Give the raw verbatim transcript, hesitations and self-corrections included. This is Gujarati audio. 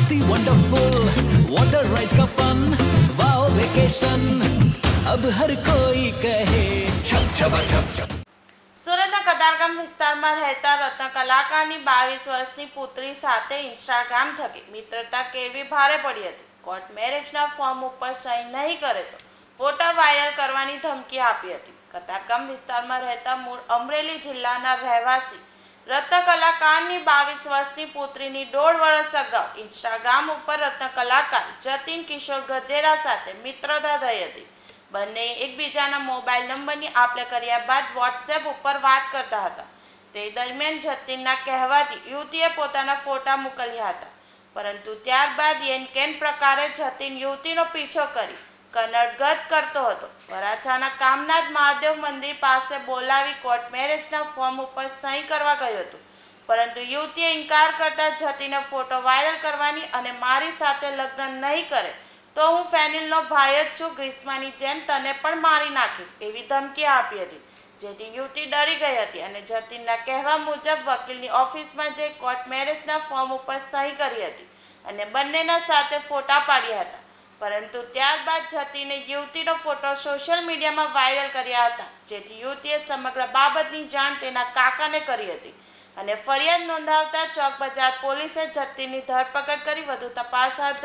मस्ती वंडरफुल, वाटर राइड्स का फन, वाओ वेकेशन, अब हर कोई कहे छप छपा छप छप। સુરતના કતારગામ વિસ્તારમાં રહેતા રત્ન કલાકારની બાવીસ વર્ષની પુત્રી સાથે ઇન્સ્ટાગ્રામ થકી મિત્રતા કેળવી ભારે પડી હતી। કોર્ટ મેરેજના ફોર્મ ઉપર સહી નહીં કરે તો ફોટા વાયરલ કરવાની ધમકી આપી હતી। કતારગામ વિસ્તારમાં રહેતા મૂળ અમરેલી જિલ્લાના રહેવાસી રત્ન કલાકારની બાવીસ વર્ષની પુત્રીની દોઢ વર્ષ અગાઉ ઇન્સ્ટાગ્રામ ઉપર રત્ન કલાકાર જતીન કિશોર ગજેરા સાથે મિત્રતા થઈ હતી। બંને એકબીજાના મોબાઈલ નંબરની આપલે કર્યા બાદ વોટ્સએપ ઉપર વાત કરતા હતા। તે દરમિયાન જતીનના કહેવાથી યુવતીએ પોતાના ફોટા મોકલ્યા હતા, પરંતુ ત્યારબાદ એન કેન પ્રકારે જતીન યુવતીનો પીછો કરી કનડગત કરતો હતો। વરાછાના કામનાથ મહાદેવ મંદિર પાસે બોલાવી કોર્ટ મેરેજના ફોર્મ ઉપર સહી કરવા ગયો હતો, પરંતુ યુવતીએ ઇનકાર કરતા જતીને ફોટો વાયરલ કરવાની અને મારી સાથે લગ્ન નહીં કરે તો હું ફેનિલનો ભાઈ જ છું, ગ્રીષ્માની જેમ તને પણ મારી નાખીશ એવી ધમકી આપી હતી, જેથી યુવતી ડરી ગઈ હતી અને જતીનના કહેવા મુજબ વકીલની ઓફિસમાં જઈ કોર્ટ મેરેજના ફોર્મ ઉપર સહી કરી હતી અને બંનેના સાથે ફોટા પાડ્યા હતા, પરંતુ ત્યારબાદ જતીને યુવતીનો ફોટો સોશિયલ મીડિયામાં વાયરલ કર્યા હતા, જેથી યુવતીએ સમગ્ર બાબતની જાણ તેના કાકાને કરી હતી અને ફરિયાદ નોંધાવતા ચોક બજાર પોલીસે જતીનની ધરપકડ કરી વધુ તપાસ હાથ